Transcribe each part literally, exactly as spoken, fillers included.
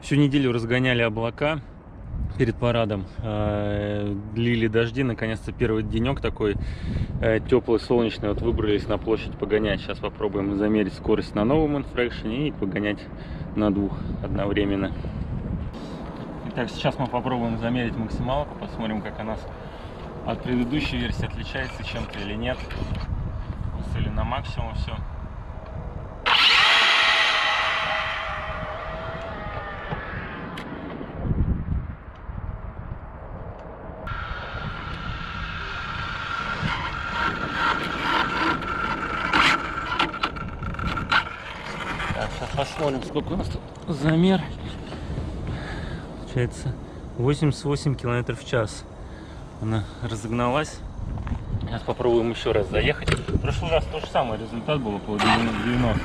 Всю неделю разгоняли облака перед парадом, э, лили дожди, наконец-то первый денек такой э, теплый, солнечный, вот выбрались на площадь погонять. Сейчас попробуем замерить скорость на новом инфракшене и погонять на двух одновременно. Итак, сейчас мы попробуем замерить максималку, посмотрим, как она от предыдущей версии отличается чем-то или нет. Выставили на максимум все. Так, сейчас посмотрим, сколько у нас тут замер. Получается восемьдесят восемь километров в час. Она разогналась. Сейчас попробуем еще раз заехать. В прошлый раз то же самое, результат был около девяноста.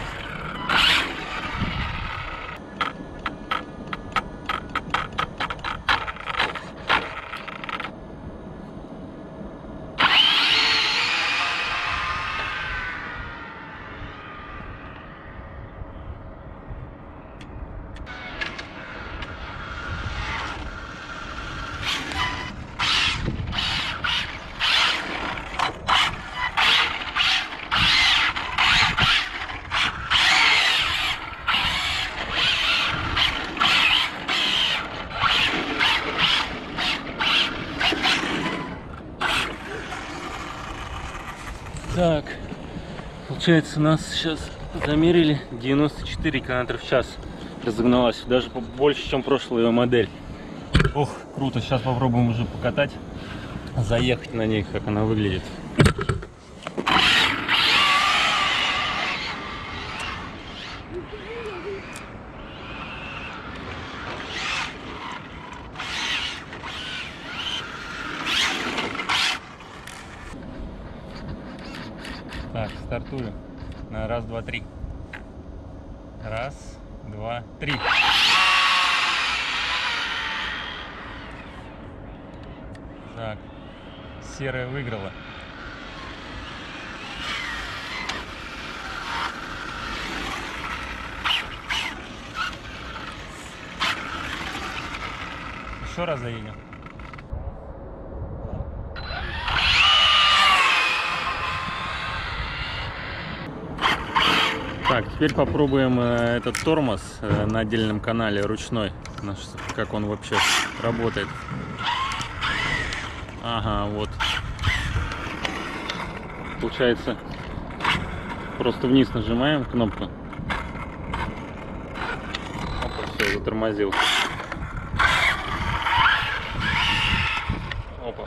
Так, получается, у нас сейчас замерили девяносто четыре километра в час. Разогналась даже больше, чем прошлая модель. Ох, круто. Сейчас попробуем уже покатать, заехать на ней, как она выглядит. Так, стартую. На раз, два, три. Раз, два, три. Так, серая выиграла. Еще раз заедем. Так, теперь попробуем э, этот тормоз э, на отдельном канале ручной, наш, как он вообще работает. Ага, вот. Получается, просто вниз нажимаем кнопку. Опа, все, затормозил. Опа.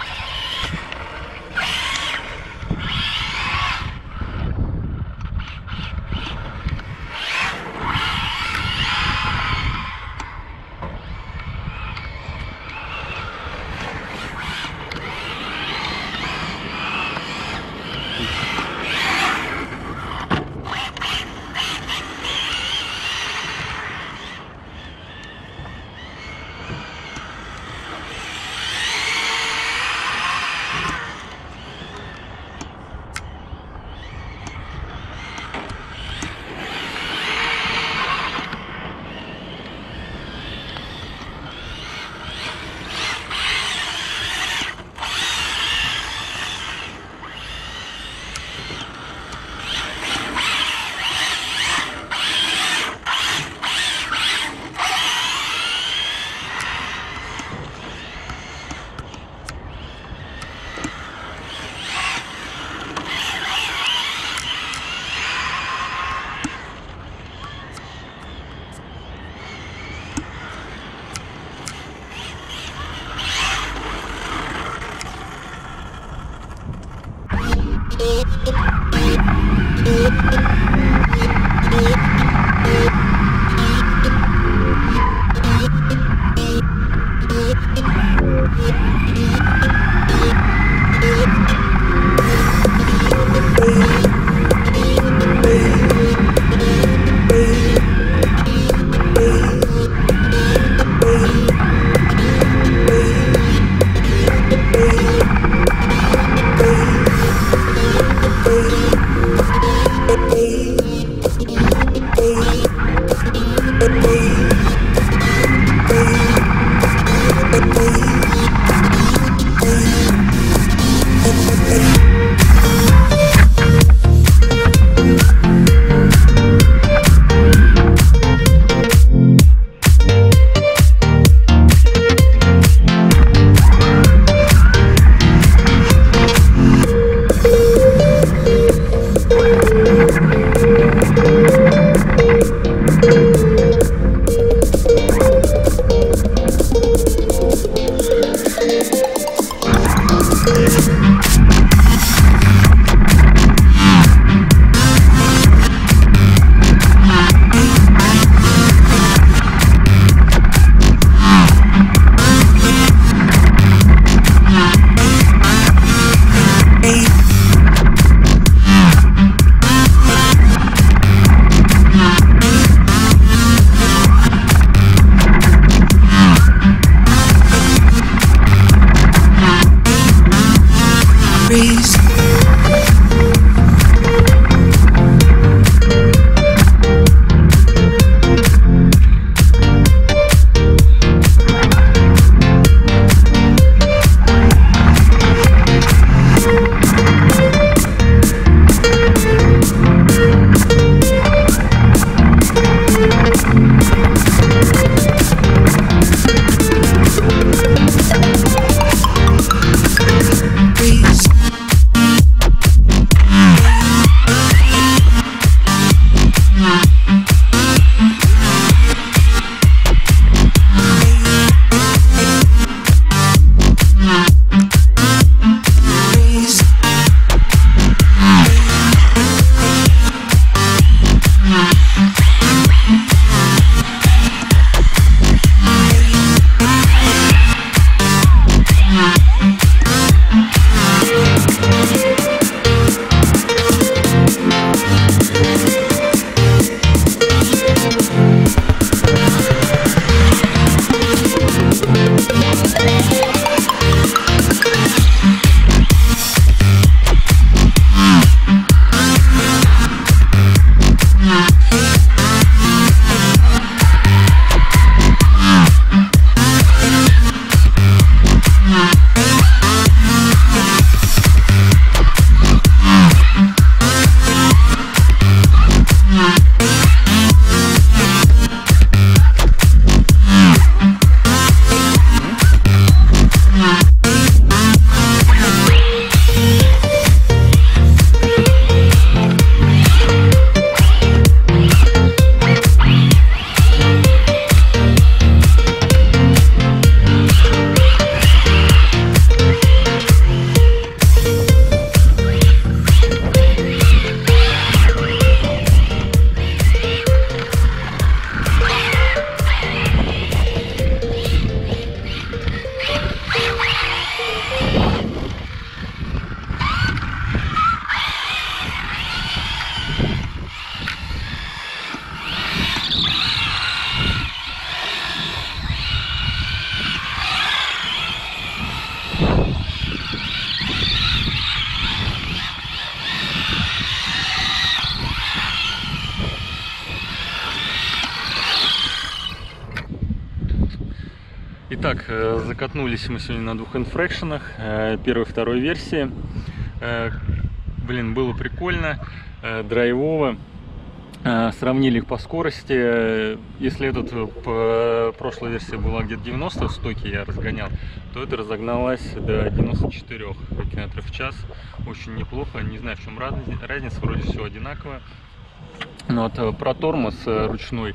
Итак, закатнулись мы сегодня на двух инфракшенах, первой и второй версии. Блин, было прикольно, драйвово. Сравнили их по скорости. Если этот по прошлой версии была где-то девяносто в стоке, я разгонял, то это разогналась до девяноста четырёх километров в час. Очень неплохо. Не знаю, в чем разница, вроде все одинаково. Но вот про тормоз ручной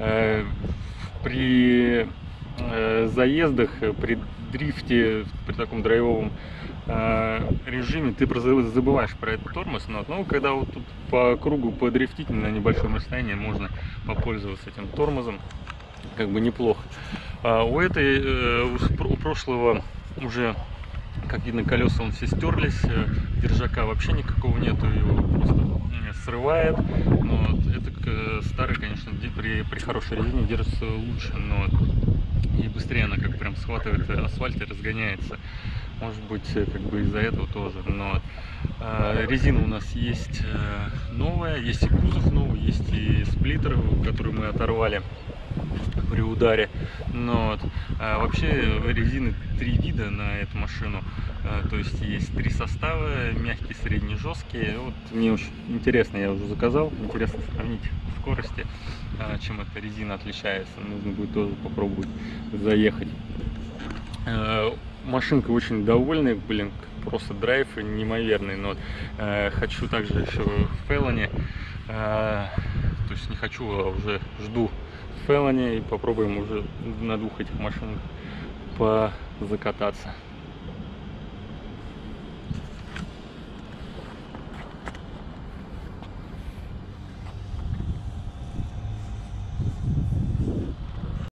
при заездах, при дрифте, при таком драйвовом режиме ты забываешь про этот тормоз, но ну, когда вот тут по кругу подрифтить на небольшом расстоянии, можно попользоваться этим тормозом, как бы неплохо. А у этой, у прошлого уже, как видно, колеса он все стерлись, держака вообще никакого нету, его просто срывает. Но это старый, конечно, при, при хорошей резине держится лучше, но и быстрее она как прям схватывает асфальт и разгоняется. Может быть, как бы из-за этого тоже. Но э, резина у нас есть э, новая, есть и кузов новый, есть и сплиттер, который мы оторвали при ударе. Но э, вообще резины три вида на эту машину. Э, то есть есть три состава: мягкие, средние, жесткие. Вот мне очень интересно, я уже заказал. Интересно сравнить скорости, э, чем эта резина отличается. Нужно будет тоже попробовать заехать. Э, Машинка очень довольная, блин, просто драйв неимоверный. Но э, хочу также еще в Фелоне, э, то есть не хочу, а уже жду в Фелоне, и попробуем уже на двух этих машинах позакататься.